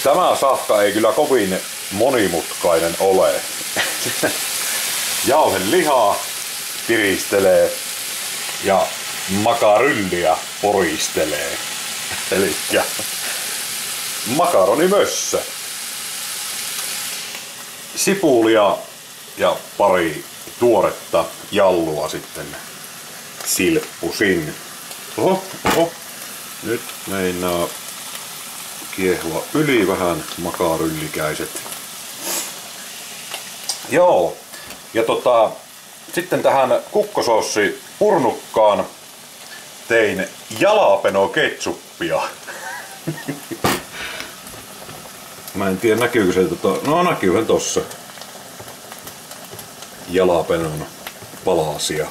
Tämä safka ei kyllä kovin monimutkainen ole. Jauhelihaa piristelee ja makarylliä poristelee. Elikkä makaronimössö. Sipulia ja pari tuoretta jallua sitten silppusin. Oho. Nyt meinaa kiehua yli vähän makaryllikäiset. Joo. Ja sitten tähän kukkosoossi purnukkaan tein jalapeno ketsuppia. Mä en tiedä näkyykö se no näkyyhän tossa. Jalapenon palasia.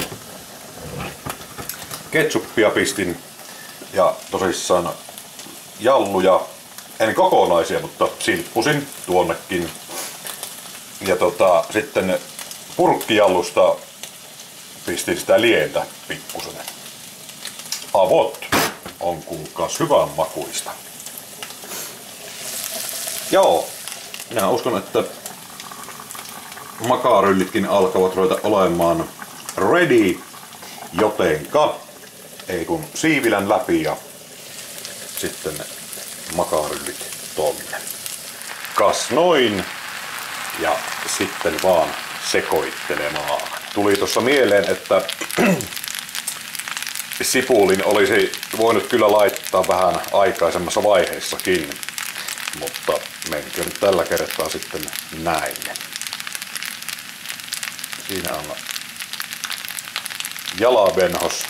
Ketsuppia pistin ja tosissaan jalluja, en kokonaisia, mutta silppusin tuonnekin. Ja sitten purkkijallusta pistin sitä lientä pikkusen. Avot on kuulkaas hyvän makuista. Joo, minä uskon, että makaryllitkin alkavat ruveta olemaan ready, jotenka ei kun siivilän läpi ja sitten makaryllit tonne. Kas noin ja sitten vaan sekoittelemaan. Tuli tuossa mieleen, että sipulin olisi voinut kyllä laittaa vähän aikaisemmassa vaiheessakin, mutta menkö nyt tällä kertaa sitten näin. Siinä on jalabenhos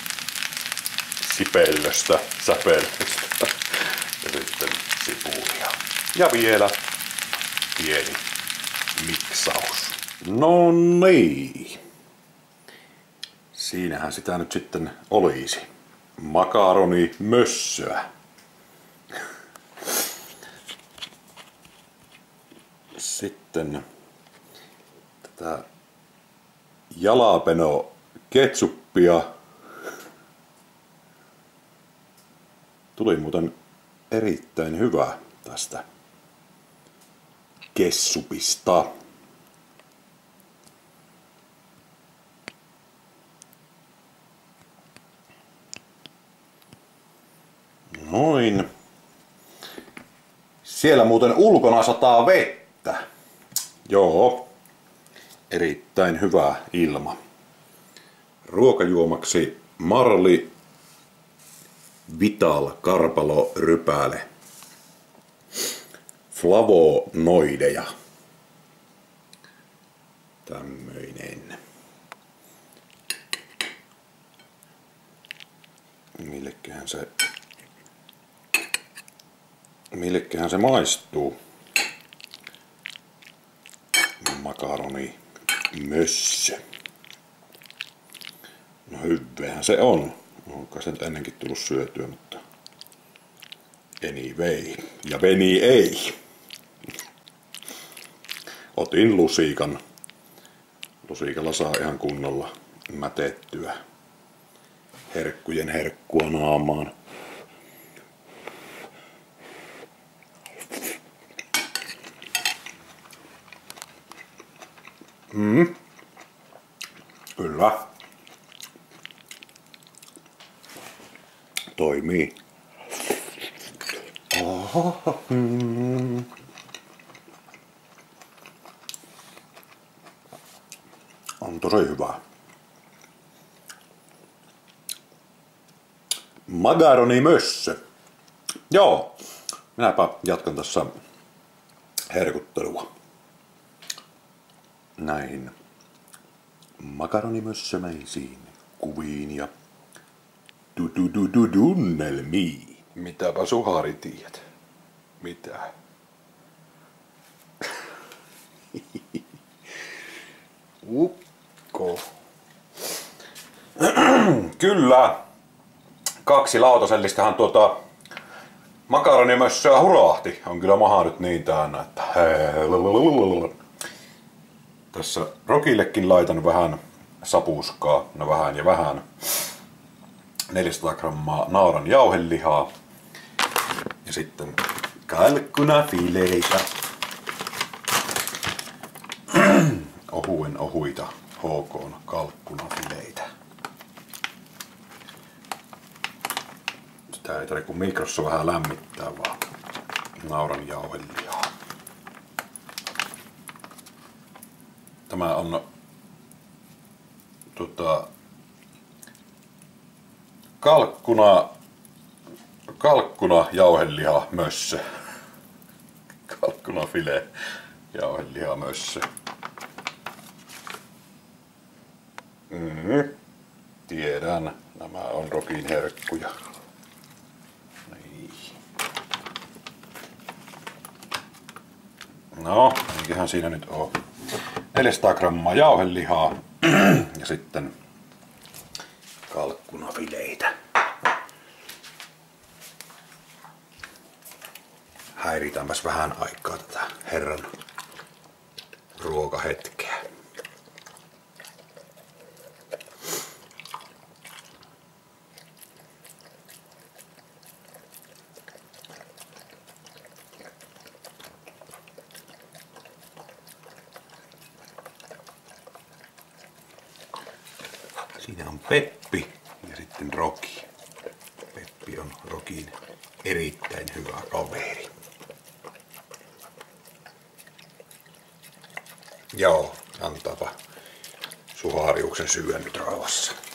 sipellöstä, säpellöstä ja sitten sipulia. Ja vielä pieni miksaus. No niin. Siinähän sitä nyt sitten olisi. Makaronimössöä. Sitten tätä jalapeno ketsuppia. Tuli muuten erittäin hyvä tästä kessupista. Noin. Siellä muuten ulkona sataa vettä. Joo. Erittäin hyvä ilma. Ruokajuomaksi Marli Vital Karpalo Rypäle. Flavonoideja. Tämmöinen. Milleköhän se maistuu? Makaroni mössö. No hyvähän se on. Onko se nyt ennenkin tullut syötyä, mutta anyway. Ja veni ei. Otin lusikan. Lusikalla saa ihan kunnolla mätettyä herkkujen herkkua naamaan. Kyllä. Toimii. Oho. On tosi hyvä. Makaronimössö. Joo. Minäpä jatkan tässä herkuttelua. Näihin makaronimössömäisiin kuviin ja tunnelmiin. Mitäpä Suhari tiedät? Mitä? Ukko. Kyllä. 2 lautasellistähän makaronimössöä hurahti. On kyllä maha nyt niin täynnä, että tässä rokillekin laitan vähän sapuskaa, no vähän ja vähän. 400 grammaa naudan jauhelihaa ja sitten kalkkunafileitä. Ohuita HK:n kalkkunafileitä. Sitä ei tarvitse kun mikrossa vähän lämmittää vaan nauran jauhelihaa. Tämä on kalkkuna jauheliha mössö. Kalkkunafile jauheliha mössö. Tiedän, nämä on Rokin herkkuja. Niin. No, eiköhän siinä nyt oo 400 grammaa jauhelihaa ja sitten kalkkunafileitä. Häiritäänpäs vähän aikaa tätä herran ruokahetkeä. Siinä on Peppi ja sitten Roki. Peppi on Rokin erittäin hyvä kaveri. Joo, antaapa Suhariuksen syödä nyt rauhassa.